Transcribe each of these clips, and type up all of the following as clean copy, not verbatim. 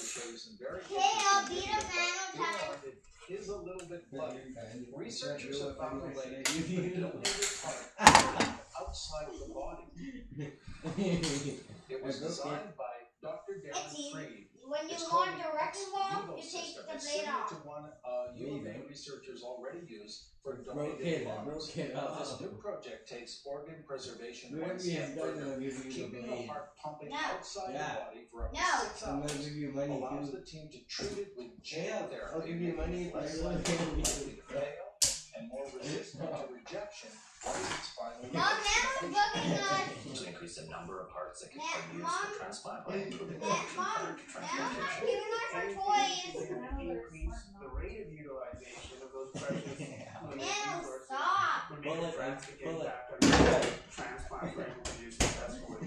show you some very interesting is a little bit bloody. Researchers have found a lady with a donated heart outside of the body. It was designed by Dr. Darren Freed. When you want to rectal, you take the blade off. To one UVA researchers already use for donated lungs. This new project takes organ preservation one step further, keeping the heart pumping outside the body for up to 6 hours. Allows the team to treat it with gel therapy, less likely to fail and more resistant to rejection once it's finally to increase the number of hearts that can be used for transplant by improving the function prior to transplantation. Increase the rate of utilization of those precious resources when we make a drastic impact on transplant rate will be successfully.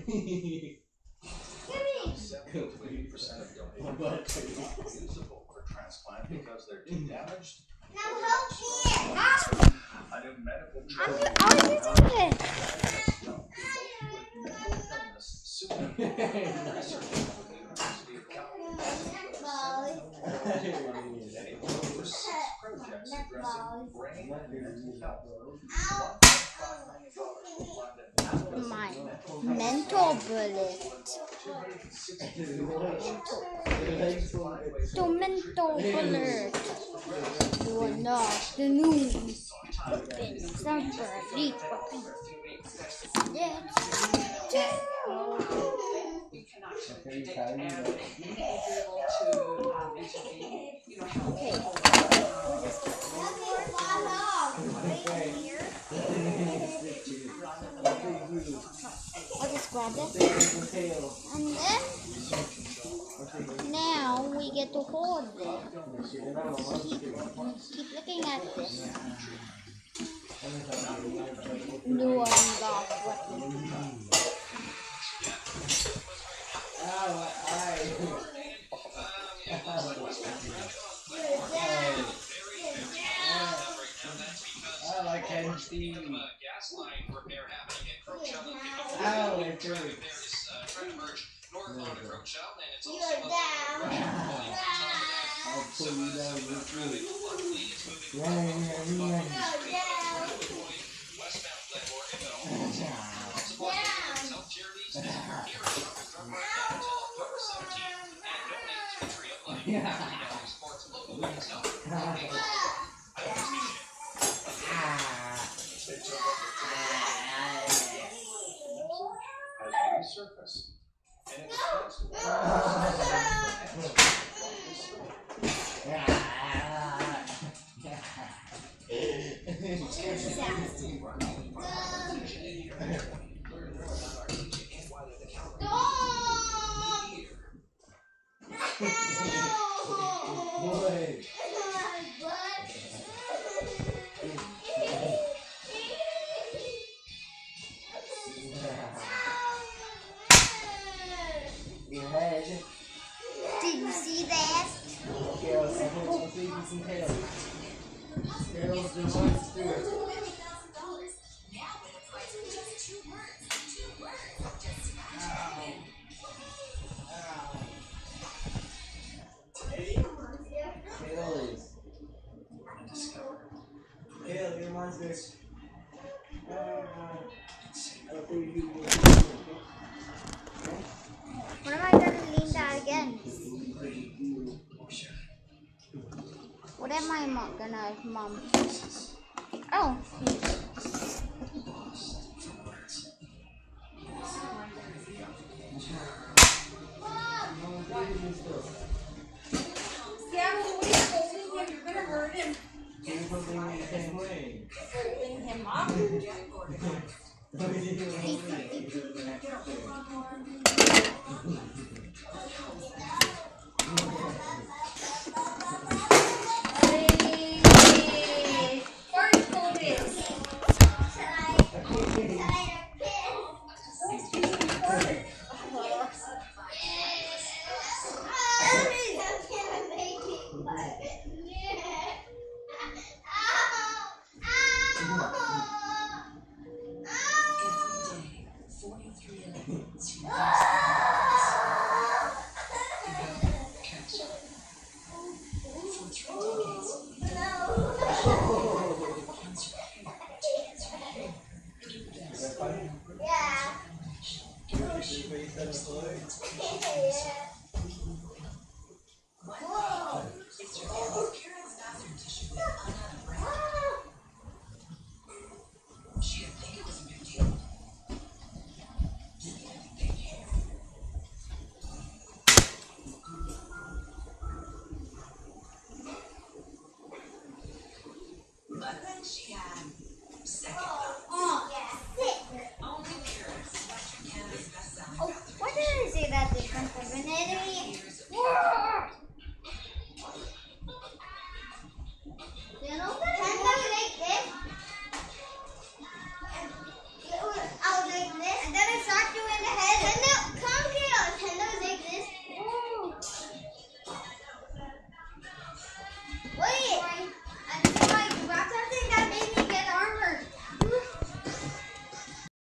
70 to 80% of donated blood are not usable for transplant because they're too damaged. Now help me! A new medical projects addressing brain and mental health. My mental bullet. The mental bullet. You are not the news. Somebody. I'll just grab this. And then now we get to hold it. Keep looking at this. New unlock weapon. I can see gas line repair happening in Crochelle. Trying to merge north on Crochelle, and it's also I'll pull you down with me. Surface and it expects to Did you see that? Okay, I'll see you some tails. Tails, the monster. Tail, you're a monster. When am I gonna lean that again? What am I gonna, Mom? Oh. Yeah, well, what are you holding him? You're gonna hurt him. You're holding me the same way. Holding him up. What are you doing?